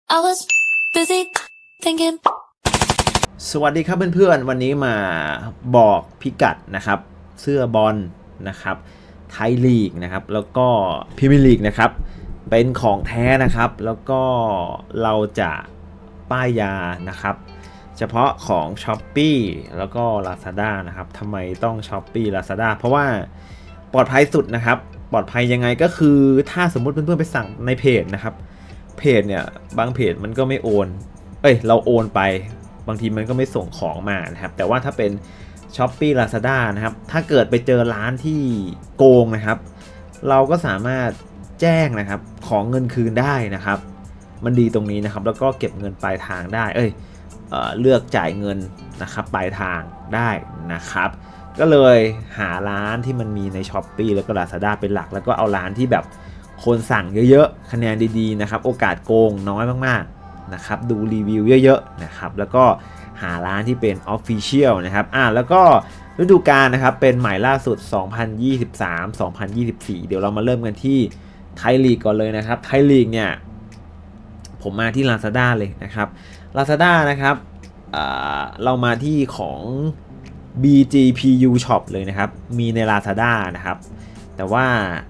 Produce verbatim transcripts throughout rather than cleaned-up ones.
I was busy thinking สวัสดีครับเพื่อนๆวันนี้มาบอกพิกัดนะครับเสื้อบอลนะครับไทยลีกนะครับแล้วก็พรีเมียร์ลีกนะครับเป็นของแท้นะครับแล้วก็เราจะป้ายยานะครับเฉพาะของ Shopee แล้วก็ Lazada นะครับทำไมต้อง Shopee Lazada เพราะว่าปลอดภัยสุดนะครับปลอดภัยยังไงก็คือถ้าสมมุติเพื่อนๆไปสั่งในเพจนะครับเพจเนี่ยบางเพจมันก็ไม่โอนเอ้ยเราโอนไปบางทีมันก็ไม่ส่งของมานะครับแต่ว่าถ้าเป็น Shopee Lazada นะครับถ้าเกิดไปเจอร้านที่โกงนะครับเราก็สามารถแจ้งนะครับของเงินคืนได้นะครับมันดีตรงนี้นะครับแล้วก็เก็บเงินปลายทางได้เอ้ย เอ่อ เลือกจ่ายเงินนะครับปลายทางได้นะครับก็เลยหาร้านที่มันมีใน Shopee แล้วก็ Lazada เป็นหลักแล้วก็เอาร้านที่แบบคนสั่งเยอะๆคะแนนดีๆนะครับโอกาสโกงน้อยมากๆนะครับดูรีวิวเยอะๆนะครับแล้วก็หาร้านที่เป็น Official นะครับอ่าแล้วก็ฤดูกาลนะครับเป็นใหม่ล่าสุดสองพันยี่สิบสาม สองพันยี่สิบสี่ เดี๋ยวเรามาเริ่มกันที่ไทยลีกก่อนเลยนะครับไทยลีกเนี่ยผมมาที่ Lazada เลยนะครับ Lazada นะครับเรามาที่ของ บี จี พี ยู Shop เลยนะครับมีใน Lazada นะครับแต่ว่า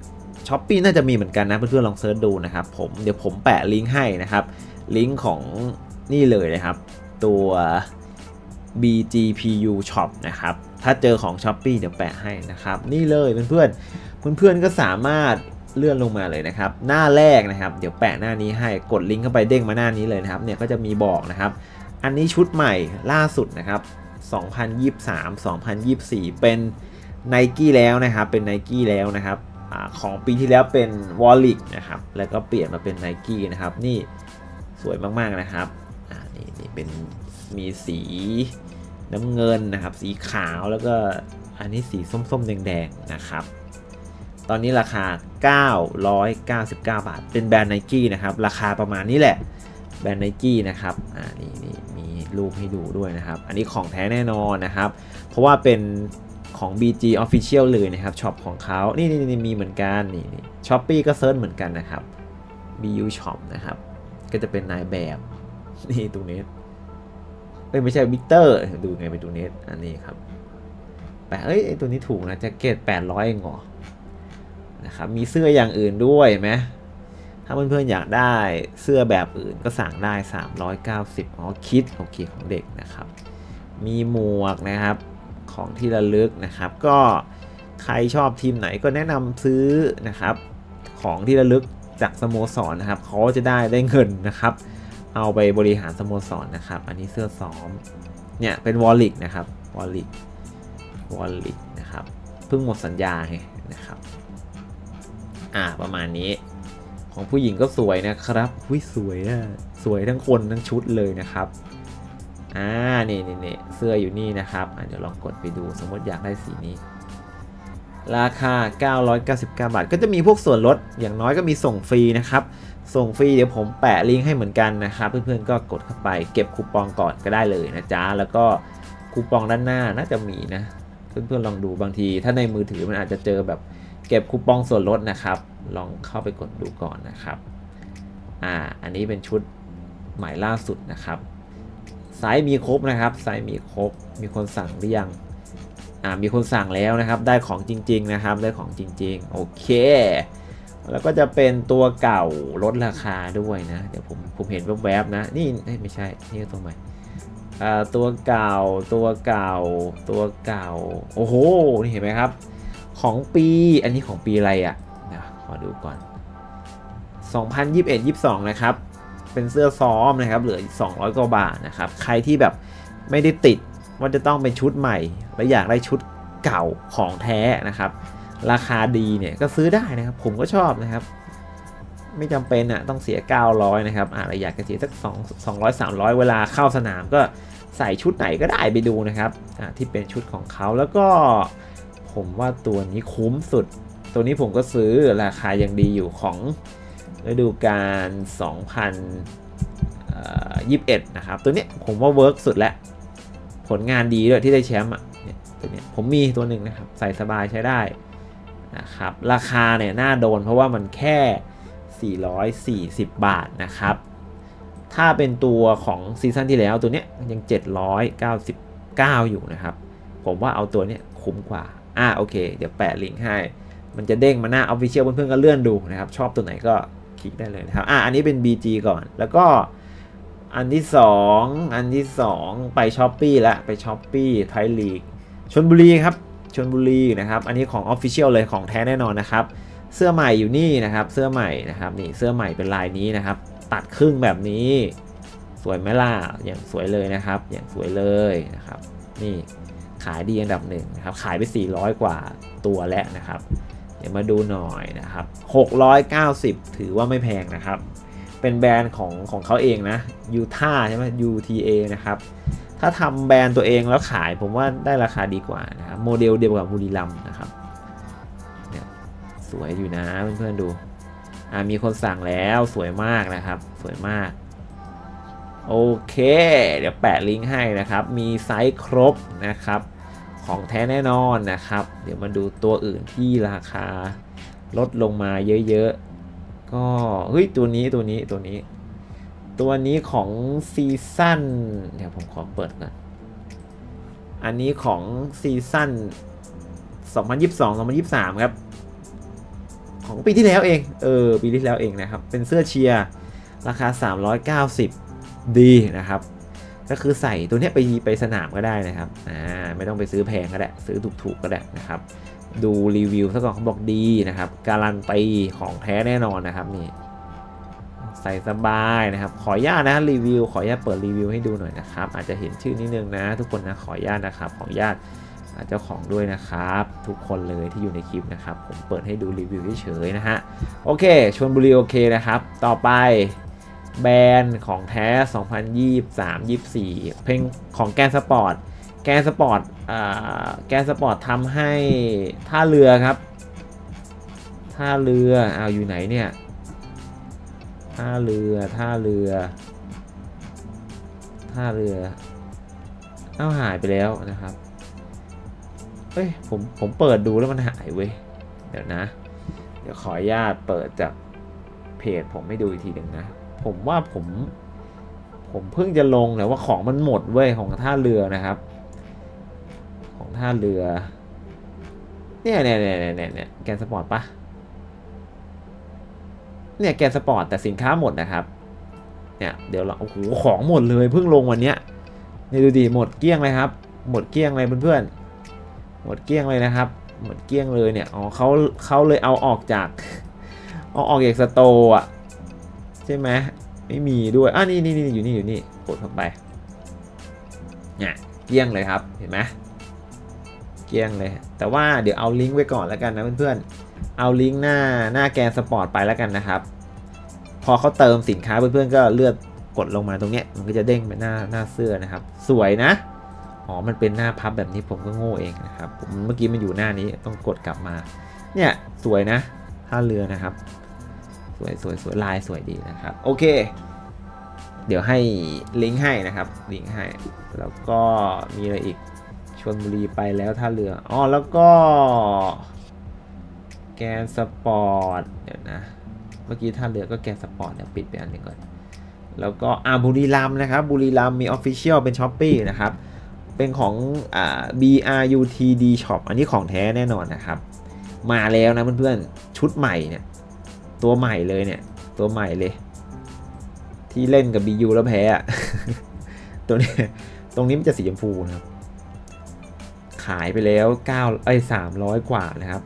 Shopee น่าจะมีเหมือนกันนะเพื่อนๆลองเซิร์ชดูนะครับผมเดี๋ยวผมแปะลิงก์ให้นะครับลิงก์ของนี่เลยนะครับตัว บี จี พี ยู Shop นะครับถ้าเจอของ Shopee เดี๋ยวแปะให้นะครับนี่เลยเพื่อนๆเพื่อนๆก็สามารถเลื่อนลงมาเลยนะครับหน้าแรกนะครับเดี๋ยวแปะหน้านี้ให้กดลิงก์เข้าไปเด้งมาหน้านี้เลยนะครับเนี่ยก็จะมีบอกนะครับอันนี้ชุดใหม่ล่าสุดนะครับสองพันยี่สิบสาม สองพันยี่สิบสี่เป็น Nike แล้วนะครับเป็น Nike แล้วนะครับอของปีที่แล้วเป็น Wallet นะครับแล้วก็เปลี่ยนมาเป็น Nike นะครับนี่สวยมากๆนะครับอ่านี่นี่เป็นมีสีน้ำเงินนะครับสีขาวแล้วก็อันนี้สีส้มๆแดงๆนะครับตอนนี้ราคาเก้าร้อยเก้าสิบเก้าบาทเป็นแบรนด์ Nike นะครับราคาประมาณนี้แหละแบรนด์ Nike นะครับอ่านี่นี่มีรูปให้ดูด้วยนะครับอันนี้ของแท้แน่นอนนะครับเพราะว่าเป็นของ บี จี Official เลยนะครับช็อปของเขานี่นี่นี่มีเหมือนกันนี่นี่ Shopee ก็เซิร์ชเหมือนกันนะครับ บี ยู Shop นะครับก็จะเป็นนายแบบนี่ตรงนี้เอ้ยไม่ใช่วิกเตอร์ดูไงไปดูเน็ตอันนี้ครับแต่เอ้ยไอตัวนี้ถูกนะแจ็คเก็ตแปดร้อยเองเหรอนะครับมีเสื้ออย่างอื่นด้วยไหมถ้าเพื่อนๆอยากได้เสื้อแบบอื่นก็สั่งได้สามร้อยเก้าสิบอ๋อคิดโอเคของเด็กนะครับมีหมวกนะครับของที่ระลึกนะครับก็ใครชอบทีมไหนก็แนะนำซื้อนะครับของที่ระลึกจากสโมสรนะครับเขาจะได้ได้เงินนะครับเอาไปบริหารสโมสรนะครับอันนี้เสื้อซ้อมเนี่ยเป็นวอลลิกนะครับวอลลิกวอลลิกนะครับเพิ่งหมดสัญญาไงนะครับอ่าประมาณนี้ของผู้หญิงก็สวยนะครับหุ้ยสวยนะสวยทั้งคนทั้งชุดเลยนะครับอ่านี่นี่นี่เสื้ออยู่นี่นะครับเดี๋ยวลองกดไปดูสมมติอยากได้สีนี้ราคาเก้าร้อยเก้าสิบเก้าบาทก็จะมีพวกส่วนลดอย่างน้อยก็มีส่งฟรีนะครับส่งฟรีเดี๋ยวผมแปะลิงก์ให้เหมือนกันนะครับเพื่อนๆก็กดเข้าไปเก็บคูปองก่อนก็ได้เลยนะจ๊ะแล้วก็คูปองด้านหน้าน่าจะมีนะเพื่อนๆลองดูบางทีถ้าในมือถือมันอาจจะเจอแบบเก็บคูปองส่วนลดนะครับลองเข้าไปกดดูก่อนนะครับอ่าอันนี้เป็นชุดใหม่ล่าสุดนะครับไซส์มีครบนะครับไซส์มีครบมีคนสั่งหรือยังอ่ามีคนสั่งแล้วนะครับได้ของจริงๆนะครับได้ของจริงๆโอเคแล้วก็จะเป็นตัวเก่าลดราคาด้วยนะเดี๋ยวผมผมเห็นแวบๆนะนี่ไม่ใช่นี่ตัวใหม่อ่าตัวเก่าตัวเก่าตัวเก่าโอ้โหนี่เห็นไหมครับของปีอันนี้ของปีอะไรอ่ะนะขอดูก่อนสองพันยี่สิบเอ็ด ยี่สิบสองนะครับเป็นเสื้อซ้อมนะครับเหลือสองร้อยกว่าบาทนะครับใครที่แบบไม่ได้ติดว่าจะต้องเป็นชุดใหม่และอยากได้ชุดเก่าของแท้นะครับราคาดีเนี่ยก็ซื้อได้นะครับผมก็ชอบนะครับไม่จำเป็นอ่ะต้องเสียเก้าร้อยนะครับอ่าเราอยากจะเสียสักสองร้อย สามร้อยเวลาเข้าสนามก็ใส่ชุดไหนก็ได้ไปดูนะครับอ่าที่เป็นชุดของเขาแล้วก็ผมว่าตัวนี้คุ้มสุดตัวนี้ผมก็ซื้อราคายังดีอยู่ของฤดูกาลสองพันยี่สิบเอ็ดนะครับตัวนี้ผมว่าเวิร์กสุดแล้วผลงานดีด้วยที่ได้แชมป์อ่ะเนี่ยตัวนี้ผมมีตัวหนึ่งนะครับใส่สบายใช้ได้นะครับราคาเนี่ยน่าโดนเพราะว่ามันแค่สี่ร้อยสี่สิบบาทนะครับถ้าเป็นตัวของซีซั่นที่แล้วตัวเนี้ยยังเจ็ดร้อยเก้าสิบเก้าอยู่นะครับผมว่าเอาตัวเนี้ยคุ้มกว่าอ่าโอเคเดี๋ยวแปะลิงก์ให้มันจะเด้งมาหน้า Official เพื่อนๆก็เลื่อนดูนะครับชอบตัวไหนก็คลิกได้เลยนะครับอ่าอันนี้เป็น บี จี ก่อนแล้วก็อันที่สองอันที่สองไป Shopee ละไป Shopee ไทยลีกชลบุรีครับชลบุรีนะครับอันนี้ของ Official เลยของแท้แน่นอนนะครับเสื้อใหม่อยู่นี่นะครับเสื้อใหม่นะครับนี่เสื้อใหม่เป็นลายนี้นะครับตัดครึ่งแบบนี้สวยไหมล่ะอย่างสวยเลยนะครับอย่างสวยเลยนะครับนี่ขายดีอันดับหนึ่งนะครับขายไปสี่ร้อยกว่าตัวแล้วนะครับเดี๋ยวมาดูหน่อยนะครับหกร้อยเก้าสิบถือว่าไม่แพงนะครับเป็นแบรนด์ของของเขาเองนะยูทาใช่ไหม ยู ที เอ นะครับถ้าทำแบรนด์ตัวเองแล้วขายผมว่าได้ราคาดีกว่านะครับโมเดลเดียวกับบุรีรัมย์นะครับเนี่ยสวยอยู่นะเพื่อนๆดูอ่ามีคนสั่งแล้วสวยมากนะครับสวยมากโอเคเดี๋ยวแปะลิงก์ให้นะครับมีไซส์ครบนะครับของแท้แน่นอนนะครับเดี๋ยวมาดูตัวอื่นที่ราคาลดลงมาเยอะๆก็เฮ้ยตัวนี้ตัวนี้ตัวนี้ตัวนี้ของซีซั่นเดี๋ยวผมขอเปิดก่อนอันนี้ของซีซั่นสองพันยี่สิบสอง สองพันยี่สิบสามครับของปีที่แล้วเองเออปีที่แล้วเองนะครับเป็นเสื้อเชียร์ราคาสามร้อยเก้าสิบดีนะครับก็คือใส่ตัวนี้ไปไปสนามก็ได้นะครับอ่าไม่ต้องไปซื้อแพงก็ได้ซื้อถูกๆก็ได้นะครับดูรีวิวซะก่อนเขาบอกดีนะครับการันตีของแท้แน่นอนนะครับนี่ใส่สบายนะครับขออนุญาตนะรีวิวขออนุญาตเปิดรีวิวให้ดูหน่อยนะครับอาจจะเห็นชื่อนิดนึงนะทุกคนนะขออนุญาตนะครับขออนุญาตเจ้าของด้วยนะครับทุกคนเลยที่อยู่ในคลิปนะครับผมเปิดให้ดูรีวิวเฉยๆนะฮะโอเคชลบุรีโอเคนะครับต่อไปแบรนด์ของแท้สองพันยี่สิบสาม ยี่สิบสี่เพลงของแกนสปอร์ตแกนสปอร์ตอ่าแกนสปอร์ตทำให้ท่าเรือครับท่าเรือเอาอยู่ไหนเนี่ยท่าเรือท่าเรือท่าเรือเอาหายไปแล้วนะครับเอ้ยผมผมเปิดดูแล้วมันหายเว้ยเดี๋ยวนะเดี๋ยวขออนุญาตเปิดจากเพจผมให้ดูอีกทีหนึ่งนะผมว่าผมผมเพิ่งจะลงแต่ว่าของมันหมดเว้ยของท่าเรือนะครับของท่าเรือเนี่ยเนี่ยเนี่ยเนี่ยเนี่ยแกนสปอร์ตปะเนี่ยแกนสปอร์ตแต่สินค้าหมดนะครับเนี่ยเดี๋ยวเราโอ้โหของหมดเลยเพิ่งลงวันเนี้ยนี่ดูดิหมดเกลี้ยงเลยครับหมดเกลี้ยงเลยเพื่อนๆหมดเกลี้ยงเลยนะครับหมดเกลี้ยงเลยเนี่ยอ๋อเขาเขาเลยเอาออกจากเอาออกจากสโตร์อ่ะใช่ไหมไม่มีด้วยอ่ะนี่นี่นี่อยู่นี่อยู่นี่กดเข้าไปเนี่ยเกลี้ยงเลยครับเห็นไหมเกลี้ยงเลยแต่ว่าเดี๋ยวเอาลิงก์ไว้ก่อนแล้วกันนะเพื่อนๆเอาลิงก์หน้าหน้าแกนสปอร์ตไปแล้วกันนะครับพอเขาเติมสินค้าเพื่อนๆก็เลือกกดลงมาตรงเนี้ยมันก็จะเด้งไปหน้าหน้าเสื้อนะครับสวยนะอ๋อมันเป็นหน้าพับแบบนี้ผมก็โง่เองนะครับผมเมื่อกี้มันอยู่หน้านี้ต้องกดกลับมาเนี่ยสวยนะท่าเรือนะครับสวยสวยสวยลายสวยดีนะครับโอเคเดี๋ยวให้ลิงก์ให้นะครับลิงก์ให้แล้วก็มีอะไรอีกชลบุรีไปแล้วท่าเรืออ๋อแล้วก็แกนสปอร์ตเดี๋ยวนะเมื่อกี้ท่าเรือก็แกนสปอร์ตเดี๋ยวปิดไปอันหนึ่งก่อนแล้วก็อ่าบุรีรัมย์นะครับบุรีรัมย์มี Official เป็น Shopee นะครับเป็นของอ่า บี อาร์ ยู ที ดี Shop อันนี้ของแท้แน่นอนนะครับมาแล้วนะเพื่อนๆชุดใหม่เนี่ยตัวใหม่เลยเนี่ยตัวใหม่เลยที่เล่นกับ บี ยู แล้วแพ้อะ ตัวนี้ตรงนี้มันจะสีชมพูนะครับขายไปแล้วเก้าไอ้สามร้อยกว่านะครับ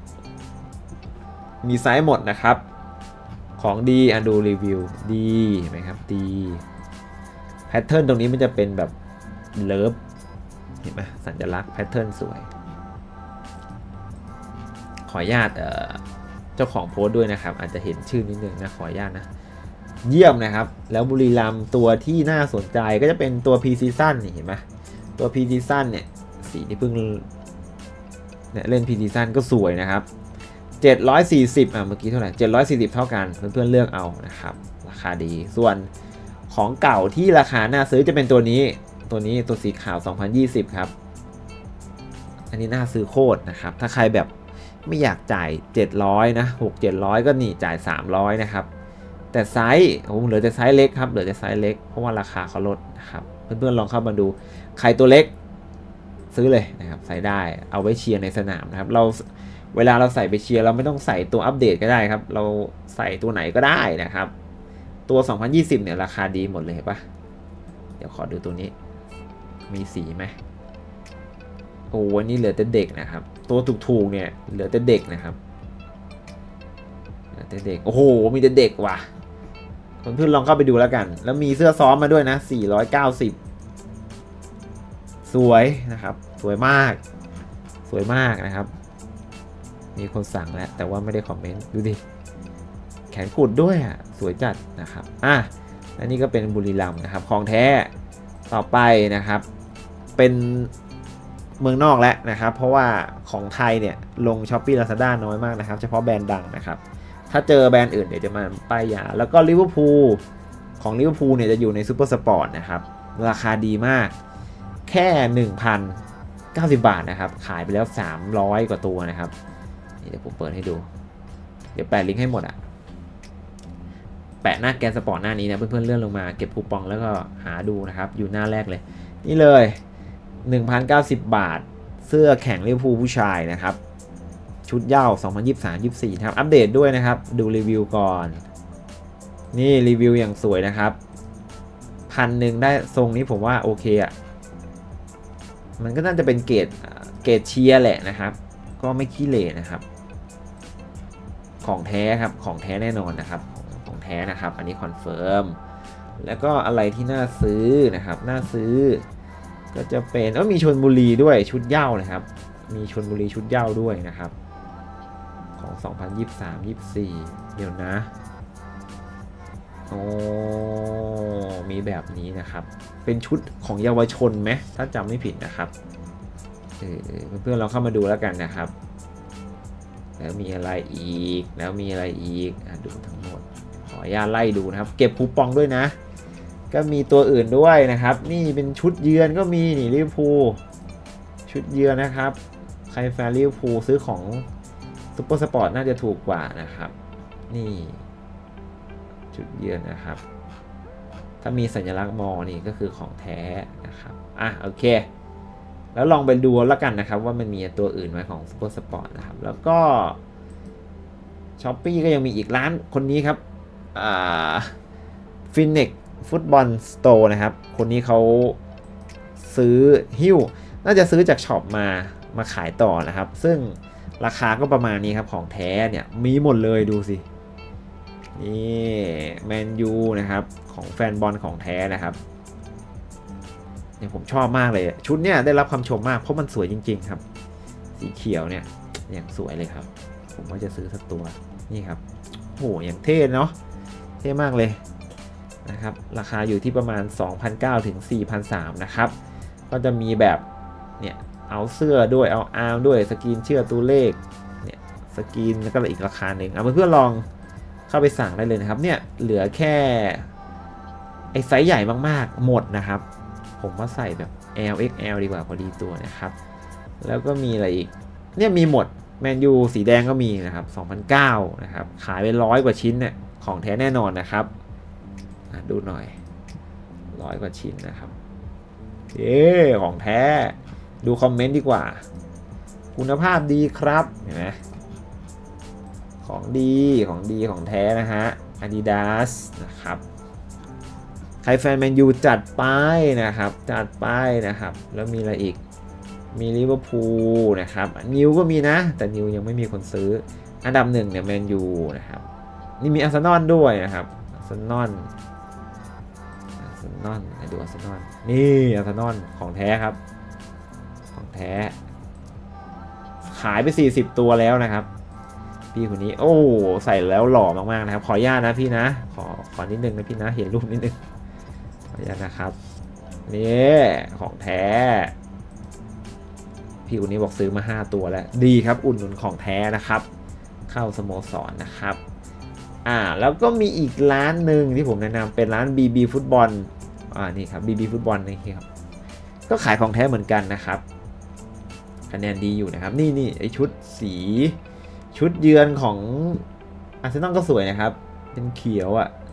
มีไซส์หมดนะครับของดีอ่ะดูรีวิวดีเห็นไหมครับดีแพทเทิร์นตรงนี้มันจะเป็นแบบเลิฟเห็นไหมสัญลักษณ์แพทเทิร์นสวยขออนุญาตเอ่อเจ้าของโพสต์ด้วยนะครับอาจจะเห็นชื่อนิดนึงนะขออนุญาตนะเยี่ยมนะครับแล้วบุรีรัมย์ตัวที่น่าสนใจก็จะเป็นตัว P Season นี่เห็นไหมตัว P Season เนี่ยสีที่เพิ่งเนี่ยเล่น P Season ก็สวยนะครับเจ็ดร้อยสี่สิบอ่ะเมื่อกี้เท่าไหร่เจ็ดร้อยสี่สิบเท่ากันเพื่อนๆเลือกเอานะครับราคาดีส่วนของเก่าที่ราคาน่าซื้อจะเป็นตัวนี้ตัวนี้ตัวสีขาวสองพันยี่สิบครับอันนี้น่าซื้อโคตรนะครับถ้าใครแบบไม่อยากจ่ายเจ็ดร้อยนะหก เจ็ดร้อยก็นี่จ่ายสามร้อยนะครับแต่ไซส์โอ้เหลือแต่ไซส์เล็กครับเหลือแต่ไซส์เล็กเพราะว่าราคาเขาลดนะครับเพื่อนๆลองเข้ามาดูใครตัวเล็กซื้อเลยนะครับใส่ได้เอาไว้เชียร์ในสนามนะครับเราเวลาเราใส่ไปเชียร์เราไม่ต้องใส่ตัวอัปเดตก็ได้ครับเราใส่ตัวไหนก็ได้นะครับตัวสองพันยี่สิบเนี่ยราคาดีหมดเลยเห็นปะเดี๋ยวขอดูตัวนี้มีสีไหมโอ้วันนี้เหลือแต่เด็กนะครับตัวถูกๆเนี่ยเหลือแต่เด็กนะครับเหลือแต่เด็กโอ้โหมีแต่เด็กว่ะเพื่อนๆลองเข้าไปดูแล้วกันแล้วมีเสื้อซ้อมมาด้วยนะสี่ร้อยเก้าสิบสวยนะครับสวยมากสวยมากนะครับมีคนสั่งแล้วแต่ว่าไม่ได้คอมเมนต์ดูดิแขนกุดด้วยอ่ะสวยจัดนะครับอ่ะและนี่ก็เป็นบุรีรัมย์นะครับของแท้ต่อไปนะครับเป็นเมืองนอกแล้วนะครับเพราะว่าของไทยเนี่ยลง Shopee Lazada น้อยมากนะครับเฉพาะแบรนด์ดังนะครับถ้าเจอแบรนด์อื่นเดี๋ยวจะมาป้ายยาแล้วก็ลิเวอร์พูลของลิเวอร์พูลเนี่ยจะอยู่ในซูเปอร์สปอร์ตนะครับราคาดีมากแค่ หนึ่งพันเก้าสิบ บาทนะครับขายไปแล้วสามร้อยกว่าตัวนะครับเดี๋ยวผมเปิดให้ดูเดี๋ยวแปะลิงก์ให้หมดอ่ะแปะหน้าแกนสปอร์ตหน้านี้นะเพื่อนๆเลื่อนลงมาเก็บคูปองแล้วก็หาดูนะครับอยู่หน้าแรกเลยนี่เลย หนึ่งพันเก้าสิบ บาทเสื้อแข่งลิเวอร์พูลผู้ชายนะครับชุดเหย้าสองพันยี่สิบสาม ยี่สิบสี่ครับอัปเดตด้วยนะครับดูรีวิวก่อนนี่รีวิวอย่างสวยนะครับพันหนึ่งได้ทรงนี้ผมว่าโอเคอ่ะมันก็น่าจะเป็นเกรดเกรดเชียร์แหละนะครับก็ไม่ขี้เหร่นะครับของแท้ครับของแท้แน่นอนนะครับของแท้นะครับอันนี้คอนเฟิร์มแล้วก็อะไรที่น่าซื้อนะครับน่าซื้อก็จะเป็นก็มีชลบุรีด้วยชุดเหย้านะครับมีชลบุรีชุดเหย้าด้วยนะครับของสองพันยี่สิบสาม ยี่สิบสี่เดี๋ยวนะโอ้มีแบบนี้นะครับเป็นชุดของเยาวชนไหมถ้าจำไม่ผิดนะครับเออเพื่อนๆเราเข้ามาดูแล้วกันนะครับแล้วมีอะไรอีกแล้วมีอะไรอีกดูทั้งหมดขออนุญาตไล่ดูนะครับเก็บคูปองด้วยนะก็มีตัวอื่นด้วยนะครับนี่เป็นชุดเยือนก็มีนี่ลิเวอร์พูลชุดเยือนนะครับใครแฟนลิเวอร์พูลซื้อของซุปเปอร์สปอร์ตน่าจะถูกกว่านะครับนี่ชุดเยือนนะครับถ้ามีสัญลักษณ์มอนี่ก็คือของแท้นะครับอ่ะโอเคแล้วลองไปดูแล้วกันนะครับว่ามันมีตัวอื่นไหมของซุปเปอร์สปอร์ตนะครับแล้วก็ Shopee ก็ยังมีอีกร้านคนนี้ครับอ่าฟินิกฟุตบอลสโตร์นะครับคนนี้เขาซื้อหิ้วน่าจะซื้อจากช็อปมามาขายต่อนะครับซึ่งราคาก็ประมาณนี้ครับของแท้เนี่ยมีหมดเลยดูสินี่แมนยูนะครับของแฟนบอลของแท้นะครับเนี่ยผมชอบมากเลยชุดเนี่ยได้รับคำชมมากเพราะมันสวยจริงๆครับสีเขียวเนี่ยอย่างสวยเลยครับผมว่าจะซื้อสักตัวนี่ครับโหอย่างเท่เนาะเท่มากเลยนะครับราคาอยู่ที่ประมาณ สองพันเก้าร้อย ถึง สี่พันสามร้อย นะครับก็จะมีแบบเนี่ยเอาเสื้อด้วยเอาอาร์มด้วยสกรีนเชื่อตัวเลขเนี่ยสกรีนแล้วก็อีกราคาหนึ่งเอาเพื่อนๆลองเข้าไปสั่งได้เลยนะครับเนี่ยเหลือแค่ไอ้ไซส์ใหญ่มากๆหมดนะครับผมว่าใส่แบบ แอล เอ็กซ์ แอล ดีกว่าพอดีตัวนะครับแล้วก็มีอะไรอีกเนี่ยมีหมดแมนยูสีแดงก็มีนะครับ สองพันเก้าร้อย นะครับขายไปร้อยกว่าชิ้นเนี่ยของแท้แน่นอนนะครับดูหน่อยร้อยกว่าชิ้นนะครับเอ๊ของแท้ดูคอมเมนต์ดีกว่าคุณภาพดีครับเห็นไหมของดีของดีของแท้นะฮะ Adidas นะครับใครแฟนแมนยูจัดไปนะครับจัดไปนะครับแล้วมีอะไรอีกมีลิเวอร์พูลนะครับนิวก็มีนะแต่นิวยังไม่มีคนซื้ออันดับหนึ่งเนี่ยแมนยูนะครับนี่มีอาร์เซนอลด้วยนะครับอาร์เซนอลอาร์เซนอลดูอาร์เซนอลนี่อาร์เซนอลของแท้ครับของแท้ขายไปสี่สิบตัวแล้วนะครับพี่คนนี้โอ้ใส่แล้วหล่อมากๆนะครับขออนุญาตนะพี่นะขอขอนิดนึงนะพี่นะเห็นรูปนิดนึงขออนุญาตนะครับนี่ของแท้พี่คนนี้บอกซื้อมาห้าตัวแล้วดีครับอุ่นหนุนของแท้นะครับเข้าสโมสรนะครับอ่าแล้วก็มีอีกร้านหนึ่งที่ผมแนะนำเป็นร้าน บี บี ฟุตบอลอ่านี่ครับ บี บี ฟุตบอลนี่ครับก็ขายของแท้เหมือนกันนะครับคะแนนดีอยู่นะครับนี่นี่ไอชุดสีชุดเยือนของอาร์เซนอลก็สวยนะครับเป็นเขียวอ่ะ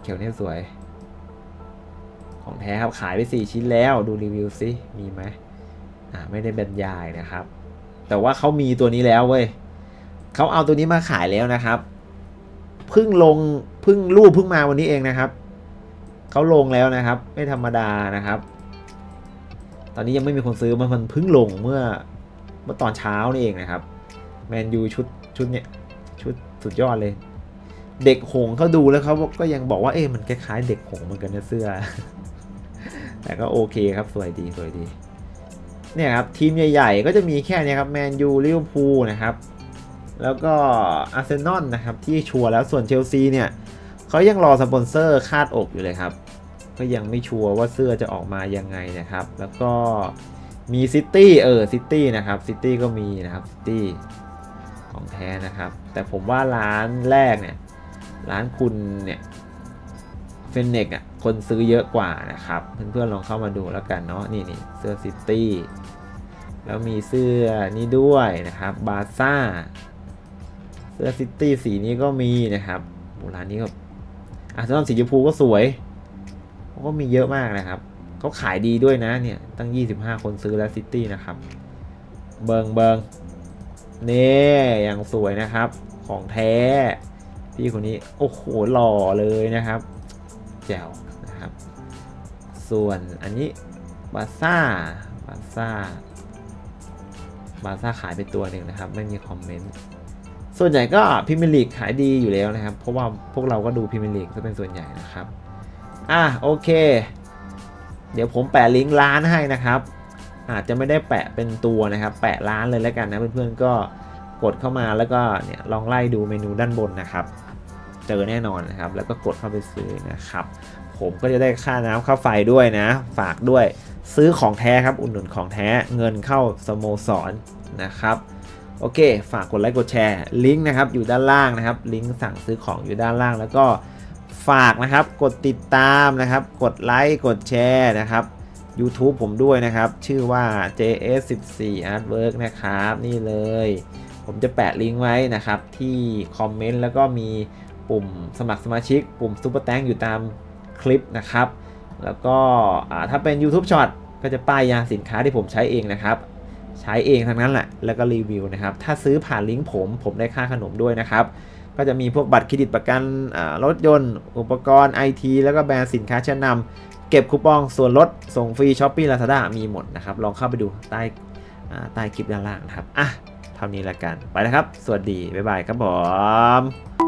เขียวเนี่ยสวยของแท้ครับขายไปสี่ชิ้นแล้วดูรีวิวซิมีไหมอ่าไม่ได้บรรยายนะครับแต่ว่าเขามีตัวนี้แล้วเว้ยเขาเอาตัวนี้มาขายแล้วนะครับเพิ่งลงเพิ่งรูปเพิ่งมาวันนี้เองนะครับเขาลงแล้วนะครับไม่ธรรมดานะครับตอนนี้ยังไม่มีคนซื้อมันเพิ่งลงเมื่อเมื่อตอนเช้านี่เองนะครับแมนยูชุดชุดเนี่ยชุดสุดยอดเลยเด็กหงเขาดูแล้วเขาก็ยังบอกว่าเอ๊ะมันคล้ายๆเด็กหงเหมือนกันนะเสื้อ แต่ก็โอเคครับสวยดีสวยดีเนี่ยครับทีมใหญ่ๆก็จะมีแค่นี้ครับแมนยูลิเวอร์พูลนะครับแล้วก็อาร์เซนอลนะครับที่ชัวร์แล้วส่วนเชลซีเนี่ยเขายังรอสปอนเซอร์คาดอกอยู่เลยครับก็ยังไม่ชัวร์ว่าเสื้อจะออกมายังไงนะครับแล้วก็มีซิตี้เออซิตี้นะครับซิตี้ก็มีนะครับซิตี้ของแท้นะครับแต่ผมว่าร้านแรกเนี่ยร้านคุณเนี่ยเฟนเน็กอ่ะคนซื้อเยอะกว่านะครับเพื่อนๆลองเข้ามาดูแล้วกันเนาะนี่นี่เสื้อซิตี้แล้วมีเสื้อนี้ด้วยนะครับบาซ่าเสื้อซิตี้สีนี้ก็มีนะครับโบราณนี้ก็อ่ะส่วนสีชมพูก็สวยเขาก็มีเยอะมากนะครับเขาขายดีด้วยนะเนี่ยตั้งยี่สิบห้าคนซื้อแล้วซิตี้นะครับเบิงเบิงนี่อย่างสวยนะครับของแท้พี่คนนี้โอ้โหหล่อเลยนะครับแจ๋วนะครับส่วนอันนี้บาซ่าบาซ่าบาซ่าขายไปตัวหนึ่งนะครับไม่มีคอมเมนต์ส่วนใหญ่ก็พรีเมียร์ลีกขายดีอยู่แล้วนะครับเพราะว่าพวกเราก็ดูพรีเมียร์ลีกก็เป็นส่วนใหญ่นะครับอ่ะโอเคเดี๋ยวผมแปะลิงก์ร้านให้นะครับอาจจะไม่ได้แปะเป็นตัวนะครับแปะร้านเลยแล้วกันนะเพื่อนๆก็กดเข้ามาแล้วก็เนี่ยลองไล่ดูเมนูด้านบนนะครับเจอแน่นอนนะครับแล้วก็กดเข้าไปซื้อนะครับผมก็จะได้ค่าน้ำค่าไฟด้วยนะฝากด้วยซื้อของแท้ครับอุดหนุนของแท้เงินเข้าสโมสรนะครับโอเคฝากกดไลค์กดแชร์ลิงก์นะครับอยู่ด้านล่างนะครับลิงก์สั่งซื้อของอยู่ด้านล่างแล้วก็ฝากนะครับกดติดตามนะครับกดไลค์กดแชร์นะครับ YouTube ผมด้วยนะครับชื่อว่า เจ เอส สิบสี่ Artwork นะครับนี่เลยผมจะแปะลิงก์ไว้นะครับที่คอมเมนต์แล้วก็มีปุ่มสมัครสมาชิกปุ่มซุปเปอร์แตงอยู่ตามคลิปนะครับแล้วก็ถ้าเป็น YouTube Short ก็จะป้ายยาสินค้าที่ผมใช้เองนะครับใช้เองทั้งนั้นแหละแล้วก็รีวิวนะครับถ้าซื้อผ่านลิงก์ผมผมได้ค่าขนมด้วยนะครับก็จะมีพวกบัตรเครดิตประกันรถยนต์อุปกรณ์ ไอ ที แล้วก็แบรนด์สินค้าชั้นนำเก็บคูปองส่วนลดส่งฟรี Shopee Lazada มีหมดนะครับลองเข้าไปดูใต้ใต้คลิปด้านล่างนะครับอ่ะเท่านี้ละกันไปนะครับสวัสดีบ๊ายบายครับผม